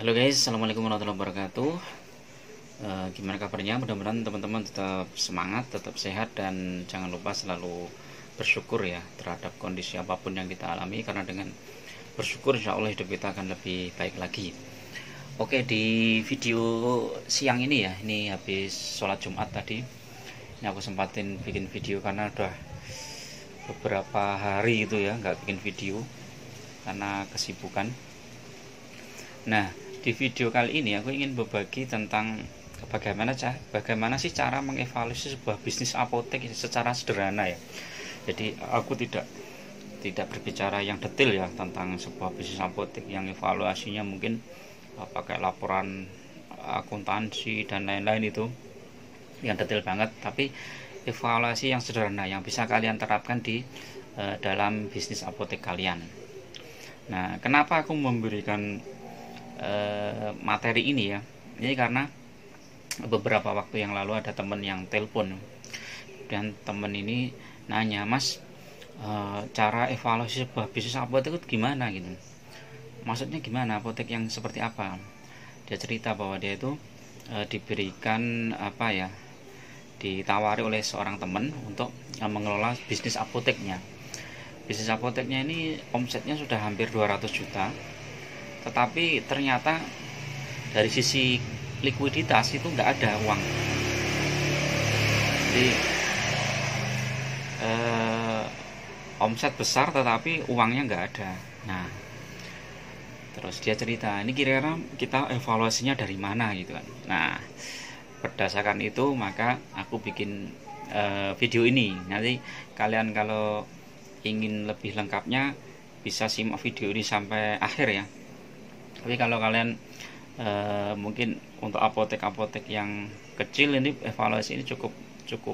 Halo guys, assalamualaikum warahmatullahi wabarakatuh. Gimana kabarnya? Mudah-mudahan teman-teman tetap semangat, tetap sehat, dan jangan lupa selalu bersyukur ya terhadap kondisi apapun yang kita alami, karena dengan bersyukur insya Allah hidup kita akan lebih baik lagi. Oke, di video siang ini ya, ini habis sholat Jumat tadi, ini aku sempatin bikin video karena udah beberapa hari itu ya nggak bikin video karena kesibukan. Nah, di video kali ini aku ingin berbagi tentang bagaimana sih cara mengevaluasi sebuah bisnis apotek secara sederhana ya. Jadi aku tidak berbicara yang detail ya tentang sebuah bisnis apotek yang evaluasinya mungkin pakai laporan akuntansi dan lain-lain itu yang detail banget, tapi evaluasi yang sederhana yang bisa kalian terapkan di dalam bisnis apotek kalian. Nah, kenapa aku memberikan materi ini ya, ini karena beberapa waktu yang lalu ada temen yang telepon dan temen ini nanya, Mas, cara evaluasi sebuah bisnis apotek itu gimana gitu, maksudnya gimana, apotek yang seperti apa. Dia cerita bahwa dia itu diberikan ditawari oleh seorang teman untuk mengelola bisnis apoteknya. Bisnis apoteknya ini omsetnya sudah hampir 200 juta, tetapi ternyata dari sisi likuiditas itu nggak ada uang. Jadi omset besar tetapi uangnya nggak ada. Nah, terus dia cerita, ini kira-kira kita evaluasinya dari mana gitu kan. Nah, berdasarkan itu maka aku bikin video ini. Nanti kalian kalau ingin lebih lengkapnya bisa simak video ini sampai akhir ya. Tapi kalau kalian mungkin untuk apotek-apotek yang kecil, ini evaluasi ini cukup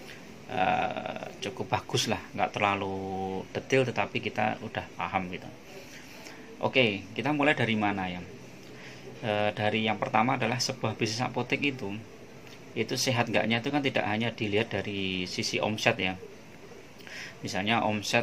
bagus lah, nggak terlalu detail tetapi kita udah paham gitu. Oke, kita mulai dari mana ya? Dari yang pertama adalah sebuah bisnis apotek itu sehat nggaknya itu kan tidak hanya dilihat dari sisi omset ya. Misalnya omset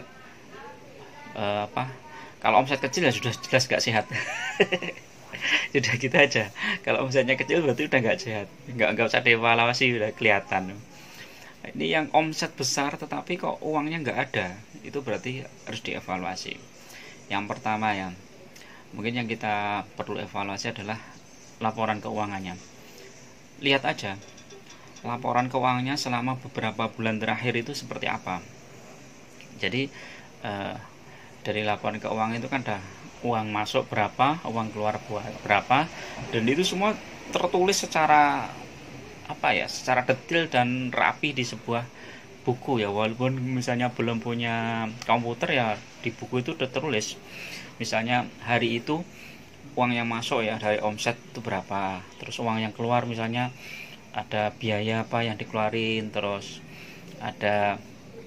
kalau omset kecil ya sudah jelas nggak sehat. Sudah gitu aja. Kalau omsetnya kecil berarti udah nggak sehat. Nggak usah dievaluasi, udah kelihatan. Ini yang omset besar tetapi kok uangnya nggak ada, itu berarti harus dievaluasi. Yang pertama ya, mungkin yang kita perlu evaluasi adalah laporan keuangannya. Lihat aja laporan keuangannya selama beberapa bulan terakhir itu seperti apa. Jadi dari laporan keuangan itu kan ada uang masuk berapa, uang keluar berapa, dan itu semua tertulis secara secara detail dan rapi di sebuah buku ya. Walaupun misalnya belum punya komputer ya, di buku itu udah tertulis. Misalnya hari itu uang yang masuk ya dari omset itu berapa, terus uang yang keluar misalnya ada biaya apa yang dikeluarin, terus ada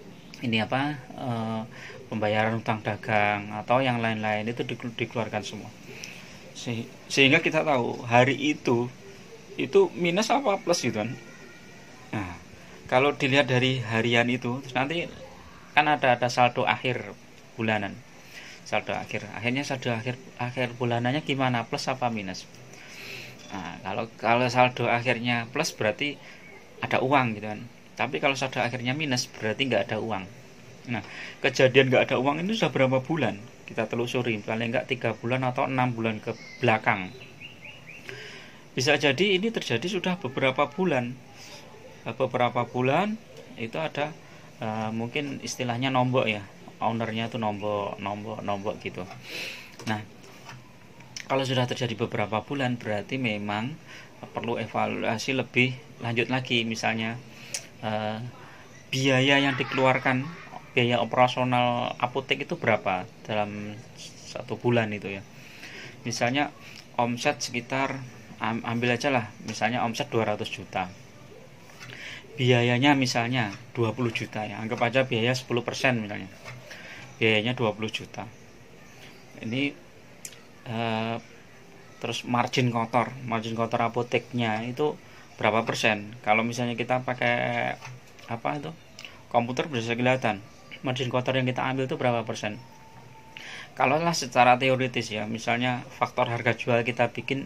pembayaran utang dagang atau yang lain-lain itu dikeluarkan semua, sehingga kita tahu hari itu minus apa plus gitu kan. Nah, kalau dilihat dari harian itu, terus nanti kan ada saldo akhir bulanan, akhirnya saldo akhir bulanannya gimana, plus apa minus. Nah, kalau saldo akhirnya plus berarti ada uang gitu kan, tapi kalau saldo akhirnya minus berarti nggak ada uang. Nah, kejadian nggak ada uang ini sudah berapa bulan? Kita telusuri, paling nggak 3 bulan atau 6 bulan ke belakang. Bisa jadi ini terjadi sudah beberapa bulan. Beberapa bulan itu ada mungkin istilahnya nombok ya, ownernya itu nombok gitu. Nah, kalau sudah terjadi beberapa bulan berarti memang perlu evaluasi lebih lanjut lagi. Misalnya biaya yang dikeluarkan, biaya operasional apotek itu berapa dalam satu bulan itu ya. Misalnya omset sekitar, ambil aja lah misalnya omset 200 juta, biayanya misalnya 20 juta ya, anggap aja biaya 10% misalnya, biayanya 20 juta ini. Terus margin kotor apoteknya itu berapa persen. Kalau misalnya kita pakai komputer bisa kelihatan margin kotor yang kita ambil itu berapa persen. Kalaulah secara teoritis ya, misalnya faktor harga jual kita bikin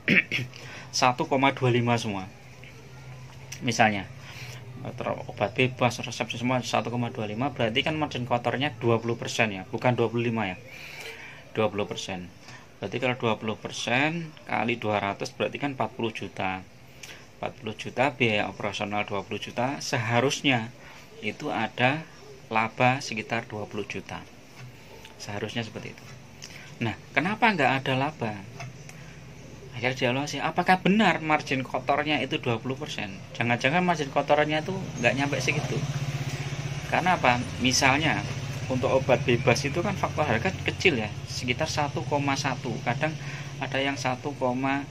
1,25 semua, misalnya obat bebas, resep semua 1,25, berarti kan margin kotornya 20% ya, bukan 25 ya, 20%. Berarti kalau 20% kali 200 berarti kan 40 juta. 40 juta biaya operasional 20 juta, seharusnya itu ada laba sekitar 20 juta. Seharusnya seperti itu. Nah, kenapa nggak ada laba? Akhirnya dievaluasi, apakah benar margin kotornya itu 20%? Jangan-jangan margin kotornya itu nggak nyampe segitu. Karena apa? Misalnya untuk obat bebas itu kan faktor harga kecil ya, sekitar 1,1. Kadang ada yang 1,11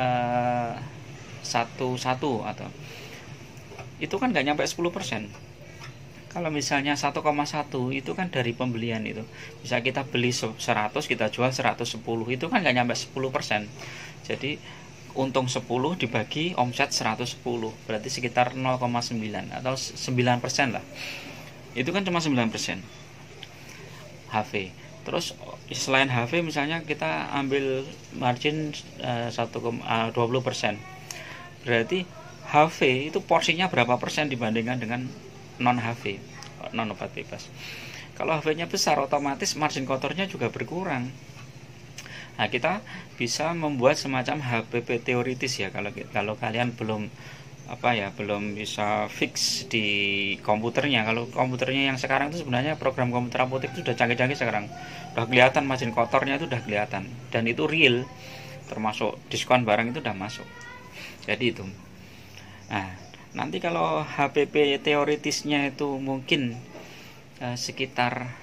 atau itu kan nggak nyampe 10%. Kalau misalnya 1,1 itu kan dari pembelian itu, bisa kita beli 100, kita jual 110, itu kan nggak nyampe 10%. Jadi untung 10 dibagi omset 110, berarti sekitar 0,9 atau 9% lah. Itu kan cuma 9% HV. Terus selain HV misalnya kita ambil margin 20%. Berarti HV itu porsinya berapa persen dibandingkan dengan non HV, non obat bebas. Kalau HV-nya besar, otomatis margin kotornya juga berkurang. Nah, kita bisa membuat semacam HPP teoritis ya, kalau kalian belum belum bisa fix di komputernya. Kalau komputernya yang sekarang itu sebenarnya program komputer apotek itu sudah canggih-canggih sekarang. Udah kelihatan margin kotornya itu udah kelihatan, dan itu real, termasuk diskon barang itu udah masuk. Jadi itu. Nah, nanti kalau HPP teoritisnya itu mungkin sekitar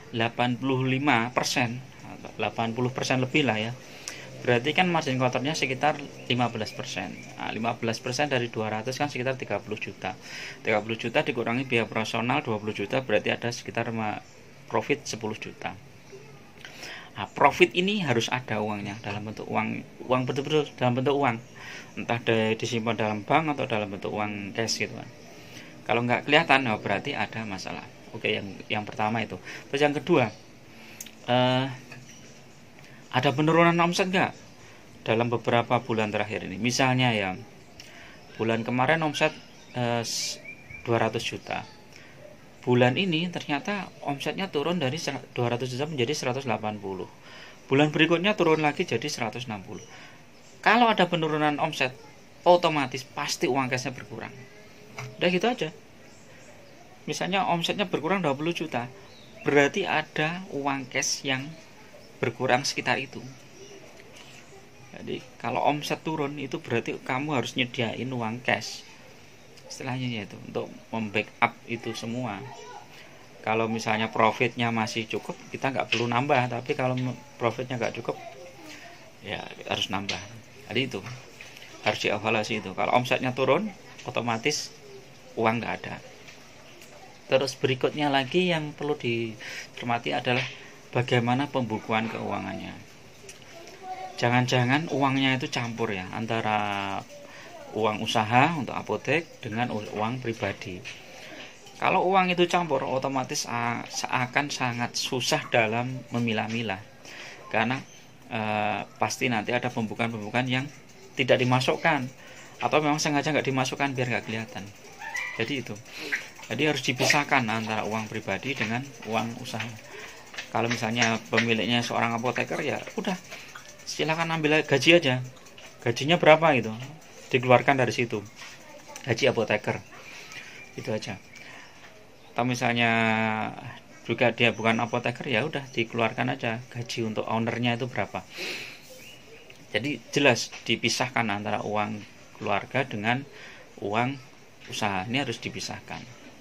85%, 80% lebih lah ya. Berarti kan margin kotornya sekitar 15%. Nah, 15% dari 200 kan sekitar 30 juta. 30 juta dikurangi biaya operasional 20 juta, berarti ada sekitar profit 10 juta. Nah, profit ini harus ada uangnya dalam bentuk uang betul-betul dalam bentuk uang. Entah disimpan dalam bank atau dalam bentuk uang cash gitu kan. Kalau nggak kelihatan, berarti ada masalah. Oke, yang pertama itu. Terus yang kedua, ada penurunan omset nggak dalam beberapa bulan terakhir ini? Misalnya ya, bulan kemarin omset 200 juta. Bulan ini ternyata omsetnya turun dari 200 juta menjadi 180. Bulan berikutnya turun lagi jadi 160. Kalau ada penurunan omset, otomatis pasti uang cashnya berkurang. Udah gitu aja. Misalnya omsetnya berkurang 20 juta, berarti ada uang cash yang berkurang sekitar itu. Jadi kalau omset turun itu berarti kamu harus nyediain uang cash, istilahnya yaitu untuk membackup itu semua. Kalau misalnya profitnya masih cukup, kita nggak perlu nambah. Tapi kalau profitnya nggak cukup, ya harus nambah. Jadi itu harus dievaluasi itu. Kalau omsetnya turun, otomatis uang nggak ada. Terus berikutnya lagi yang perlu dicermati adalah bagaimana pembukuan keuangannya. Jangan-jangan uangnya itu campur ya, antara uang usaha untuk apotek dengan uang pribadi. Kalau uang itu campur, otomatis akan sangat susah dalam memilah-milah, karena pasti nanti ada pembukaan-pembukaan yang tidak dimasukkan, atau memang sengaja nggak dimasukkan biar nggak kelihatan. Jadi itu. Jadi harus dipisahkan antara uang pribadi dengan uang usaha. Kalau misalnya pemiliknya seorang apoteker, ya udah silakan ambil gaji aja. Gajinya berapa gitu, dikeluarkan dari situ. Gaji apoteker. Itu aja. Atau misalnya juga dia bukan apoteker, ya udah dikeluarkan aja gaji untuk ownernya itu berapa. Jadi jelas dipisahkan antara uang keluarga dengan uang usaha. Ini harus dipisahkan.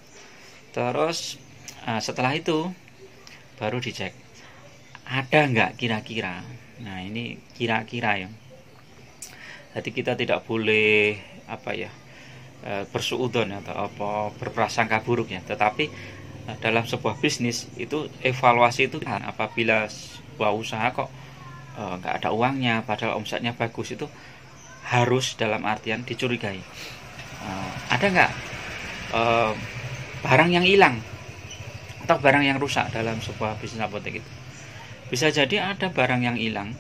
Terus setelah itu baru dicek ada nggak kira-kira. Nah, ini kira-kira ya. Jadi kita tidak boleh bersuudzon atau berprasangka buruk ya. Tetapi dalam sebuah bisnis itu evaluasi itu apabila sebuah usaha kok nggak ada uangnya padahal omsetnya bagus, itu harus dalam artian dicurigai. Ada nggak barang yang hilang atau barang yang rusak dalam sebuah bisnis apotek itu. Bisa jadi ada barang yang hilang,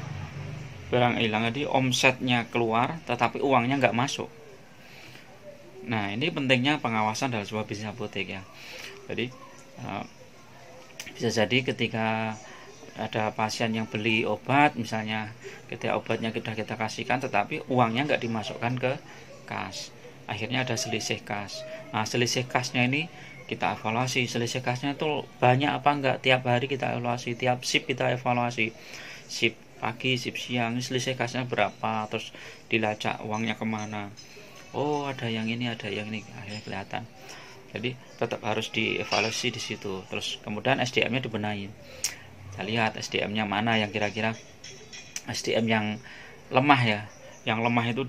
jadi omsetnya keluar tetapi uangnya nggak masuk. Nah, ini pentingnya pengawasan dalam sebuah bisnis apotek ya. Jadi bisa jadi ketika ada pasien yang beli obat, misalnya ketika obatnya sudah kita kasihkan tetapi uangnya nggak dimasukkan ke kas, akhirnya ada selisih kas. Nah, selisih kasnya ini kita evaluasi, selisih kasnya itu banyak apa enggak, tiap hari kita evaluasi, tiap shift kita evaluasi, shift pagi, shift siang, selisih kasnya berapa, terus dilacak uangnya kemana. Oh, ada yang ini, ada yang ini, akhirnya kelihatan. Jadi tetap harus dievaluasi di situ. Terus kemudian SDM-nya dibenahi. Kita lihat SDM-nya mana yang kira-kira SDM yang lemah ya. Yang lemah itu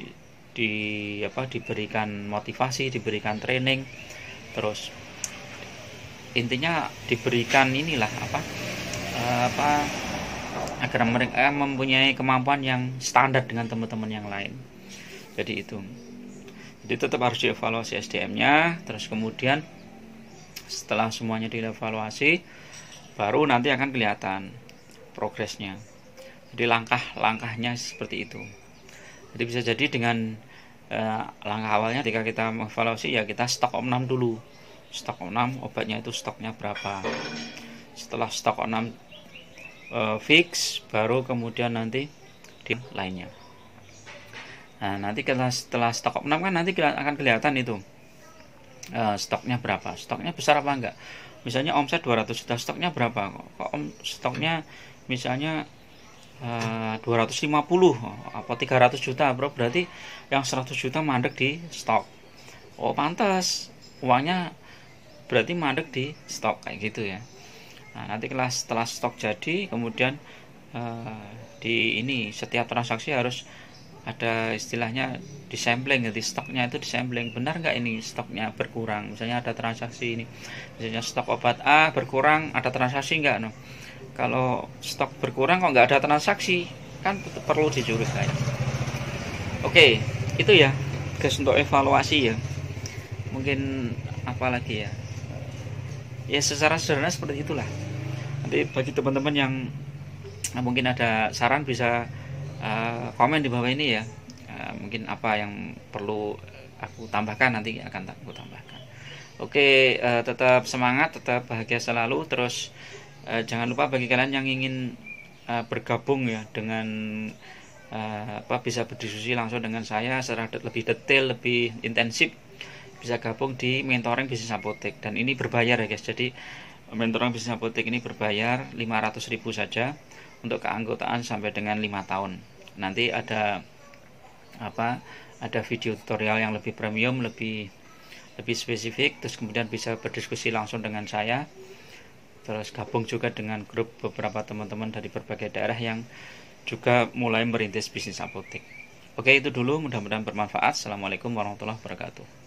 diberikan motivasi, diberikan training, terus intinya diberikan inilah agar mereka mempunyai kemampuan yang standar dengan teman-teman yang lain. Jadi itu. Jadi tetap harus dievaluasi SDM-nya. Terus kemudian setelah semuanya dievaluasi, baru nanti akan kelihatan progresnya. Jadi langkah-langkahnya seperti itu. Jadi bisa jadi dengan langkah awalnya ketika kita mengevaluasi ya kita stok opnam dulu. Stok opnam obatnya itu stoknya berapa. Setelah stok opnam fix, baru kemudian nanti di lainnya. Nah, nanti setelah stok opnam kan nanti akan kelihatan itu stoknya berapa, stoknya besar apa enggak. Misalnya omset 200 juta, stoknya berapa, kok stoknya misalnya 250 atau 300 juta bro, berarti yang 100 juta mandek di stok. Oh pantas, uangnya berarti mandek di stok, kayak gitu ya. Nah, nanti setelah stok jadi, kemudian di ini setiap transaksi harus ada istilahnya disampling, jadi stoknya itu disampling, benar nggak ini stoknya berkurang. Misalnya ada transaksi ini, misalnya stok obat A berkurang, ada transaksi nggak? No? Kalau stok berkurang kok nggak ada transaksi, kan perlu dicurigai. Oke, itu ya guys untuk evaluasi ya. Mungkin apa lagi ya? Ya secara sederhana seperti itulah. Nanti bagi teman-teman yang mungkin ada saran bisa komen di bawah ini ya. Mungkin apa yang perlu aku tambahkan nanti akan aku tambahkan. Oke, tetap semangat, tetap bahagia selalu. Terus jangan lupa bagi kalian yang ingin bergabung ya dengan bisa berdiskusi langsung dengan saya secara lebih detail, lebih intensif, bisa gabung di mentoring bisnis apotek. Dan ini berbayar ya guys. Jadi mentoring bisnis apotek ini berbayar 500.000 saja untuk keanggotaan sampai dengan 5 tahun. Nanti ada video tutorial yang lebih premium, lebih spesifik, terus kemudian bisa berdiskusi langsung dengan saya, terus gabung juga dengan grup beberapa teman-teman dari berbagai daerah yang juga mulai merintis bisnis apotek. Oke, itu dulu, mudah-mudahan bermanfaat. Assalamualaikum warahmatullahi wabarakatuh.